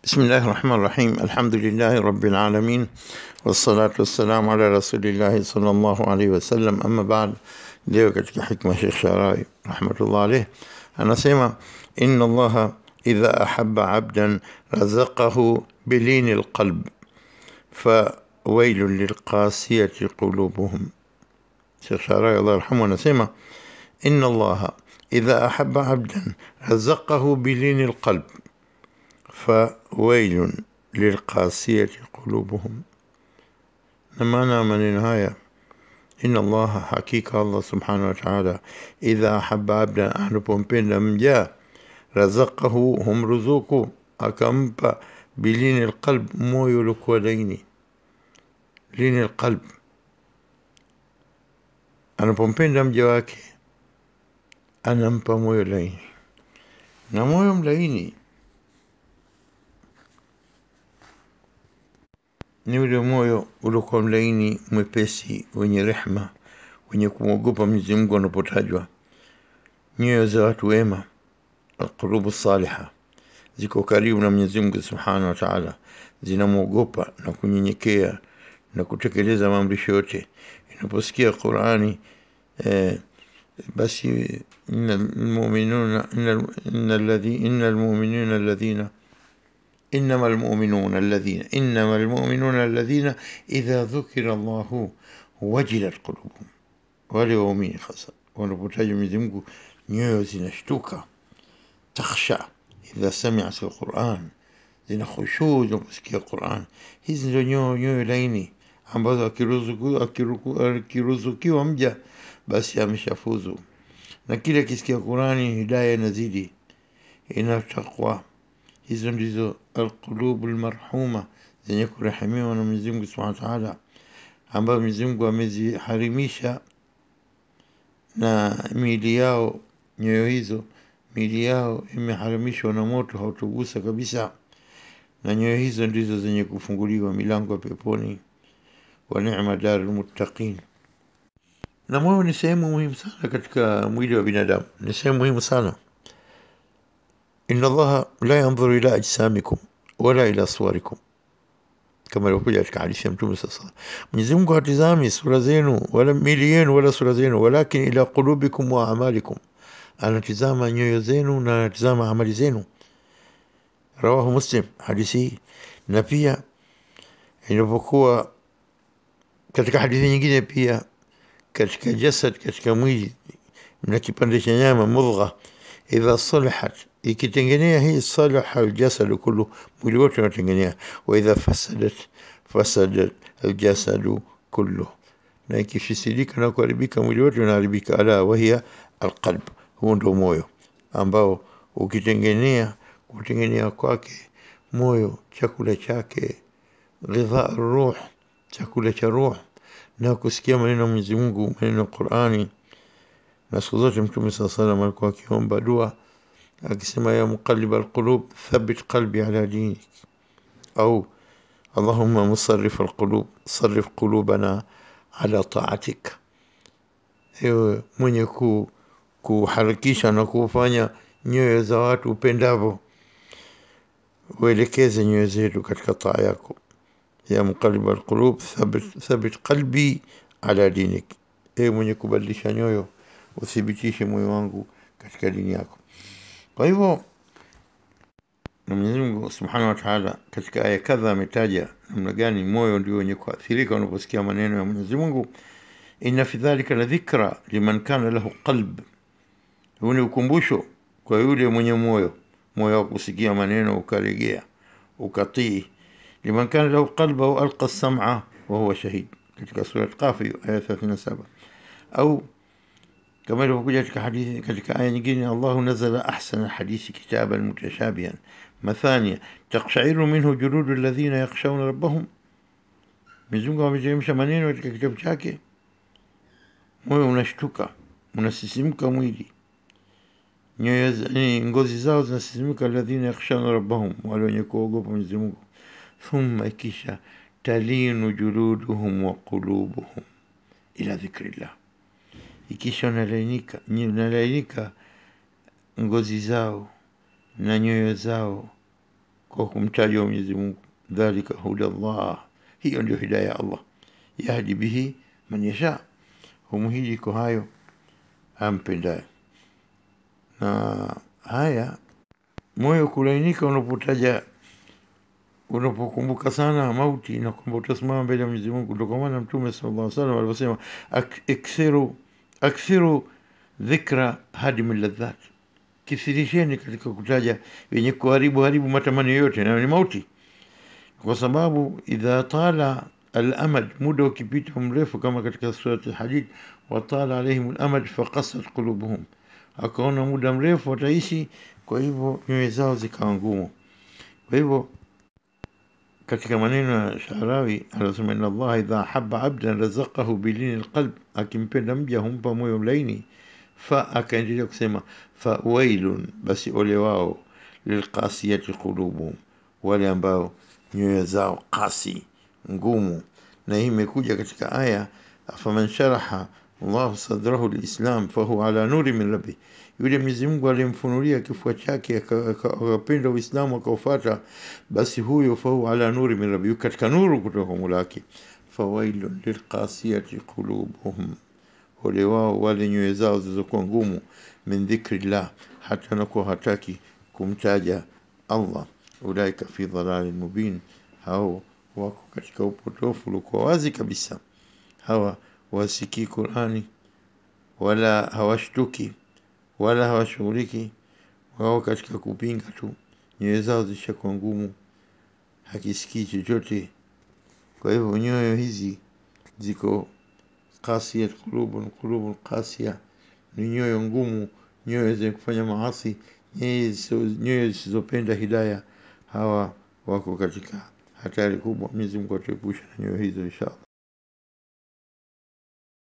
بسم الله الرحمن الرحيم. الحمد لله رب العالمين، والصلاة والسلام على رسول الله صلى الله عليه wasallam. Amma baad, leo katika hikma Sheikh Sharai rahmatullah alayh anasema inna Allaha idha ahabba abdan razaqahu bilini alqalb fa wailun lilqasiyati qulubuhum. Sheikh Sharai Allah yarhamu anasema inna Allaha idha ahabba abdan razaqahu bilini alqalb فويل للقاسية قلوبهم. نمانا من النهاية إن الله حقيقة الله سبحانه وتعالى إذا أحب عبدا أحلبهم بين مجا رزقه هم رزوكو أكمب بلين القلب مو يلك وليني لين القلب أنا بمبين مجواكي أنا مبا مو يليني نمو يمليني ni ule moyo uliokuwa mlaini, mwepesi, wenye rehma, wenye kumwogopa Mwenyezi Mungu anapotajwa. Nyoyo za watu wema, alqulubu saliha, ziko karibu na Mwenyezi Mungu Subhanahu wa Ta'ala, zinamwogopa na kunyenyekea na kutekeleza maamrisho yote. Inaposikia Qur'ani basi innal mu'minuna alladhina إنما المؤمنون الذين إذا ذكر الله وجلت قلوبهم. wale waumini hasa wanapotajwa Mwenyezi Mungu nyoyo zinashtuka, takhsha idha sami'at alquran, zina khushu zinaposikia Qur'an. Hizi ndio nyoyo laini ambazo akiruzukiwa mja basi ameshafuzu, na kila kisikia Qur'ani hidayah inazidi, ina taqwa. Hizo ndizo alqulubu almarhuma, zenye kurehemiwa na Mwenyezi Mungu Subhanahu wa Ta'ala, ambazo Mwenyezi Mungu ameziharimisha na miili yao. Nyoyo hizo miili yao imeharamishwa na moto, hautugusa kabisa, na nyoyo hizo ndizo zenye kufunguliwa milango ya peponi. Wa ni'ma darul muttaqin. Na moyo ni sehemu muhimu sana katika mwili wa binadamu, ni sehemu muhimu sana. إن الله لا ينظر إلى أجسامكم ولا إلى صوركم كما لو كنت أشكى على شيء متوم سصار مجزمكم هتزامي سورة زينو ولا مليين ولا سورة زينو، ولكن إلى قلوبكم وأعمالكم. أنا تزام نيو زينو نا تزام عمل زينو. رواه مسلم حديثي نبيا inapokuwa katika hadithi nyingine pia katika jasad, katika mwili mna kipande cha nyama mudgha, idha salahat, ikitengenea hii salaha aljasadu kullu, mwili wote unatengenea. Wa idha fasadat aljasadu kullu, na ikifisidika na kuharibika mwili wote unaharibika. Ala wahia alqalb, huo ndio moyo ambao ukitengenea, kutengenea kwake moyo chakula chake, ghidha ruh, chakula cha ruh, na kusikia maneno ya Mwenyezi Mungu, maneno ya Qur'ani. Na siku zote Mtume sallallahu alayhi wasallam alikuwa akiomba dua akisema, ya muqallib alqulub thabbit qalbi ala dinik, au Allahumma musarrif alqulub sarrif qulubana ala ta'atik. Ewe mwenye kuharakisha na kufanya nyoyo za watu upendavyo, uelekeze nyoyo zetu katika taa yako. Ya muqallib alqulub thabbit qalbi ala dinik, ewe mwenye kubadilisha nyoyo, uthibitishe moyo wangu katika dini yako. Kwa hivyo Mwenyezi Mungu Subhanahu wa Ta'ala katika aya kadha ametaja namna gani moyo ndio wenye kuathirika unaposikia maneno ya Mwenyezi Mungu. Inna fi dhalika la dhikra liman kana lahu qalb, huu ni ukumbusho kwa yule mwenye moyo wa kusikia maneno ukaregea ukatii. Liman kana lahu qalba wa alqa as-sam'a wa huwa shahid, katika sura Qaf aya 37. Au كما لو كنت كذلك آية نجيني الله نزل أحسن الحديث كتابا متشابها مثانية تقشعر منه جلود الذين يخشون ربهم. مزونغا ومجيمشا maneno katika kitabu chake, moyo unashtuka, unasisimka mwili, ngozi zao zinasisimka. Alladhina yakhshawna rabbahum, wale wenye kuogopa Mwenyezi Mungu. Thumma kisha talinu juluduhum wa qulubuhum ila dhikrillah, ikisha nalainika ngozi zao na nyoyo zao kwa kumtaja Mwenyezi Mungu. Dhalika hudallah, hiyo ndio hidayah ya Allah. Yahdi bihi man yasha, humhidi kwa hayo ampendaye. Na haya moyo kulainika unapokumbuka sana mauti na kwamba utasimama mbele ya Mwenyezi Mungu. Ndio kwa maana Mtume sallallahu alaihi wasallam aliposema akthiru dhikra hadim ladhat, kisirisheni katika kutaja yenye kuharibu matamanio yote, na ni mauti. Kwa sababu idha tala al-amad, muda ukipita mrefu, kama katika surati al-Hadid, wa tala alaihim al-amad faqasat qulubuhum, akaona muda mrefu wataishi, kwa hivyo nyoyo zao zikawa ngumu. Kwa hivyo katika maneno ya Sharawi anasema, inna Allah idha habba abdan razaqahu bilini alqalb, akimpenda mja humpa moyo mlaini. Fa akaendelea kusema, fa wailun, basi ole wao, lilqasiyati qulubuhum, wale ambao nyoyo zao qasi, ngumu. Na hii imekuja katika aya, afaman sharaha Allah sadrahu lilislam fahuwa ala nuri min rabbi, yule Mwenyezi Mungu alimfunulia kifua chake akapenda Uislamu akaufuata, basi huyo fahuwa ala nuri min rabbi, katika nuru kutoka kwa Mola wake. Fawailun lilqasiyati qulubuhum, ole wao wale nyoyo zao zilizokuwa ngumu, min dhikrillah, hata nakuwa hataki kumtaja Allah. Ulaika fi dhalalin mubin, hao wako katika upotofu uliokuwa wazi kabisa. Hawa wasikii Qur'ani wala hawashtuki wala hawashughuliki, wao katika kupinga tu, nyoyo zao zishakuwa ngumu, hakisikii chochote. Kwa hivyo nyoyo hizi ziko qasiyat qulubun qasiya, ni nyoyo ngumu, nyoyo zenye kufanya maasi, nyoyo zisizopenda hidayah. Hawa wako katika hatari kubwa. Mwenyezi Mungu atuepushe na nyoyo hizo inshallah.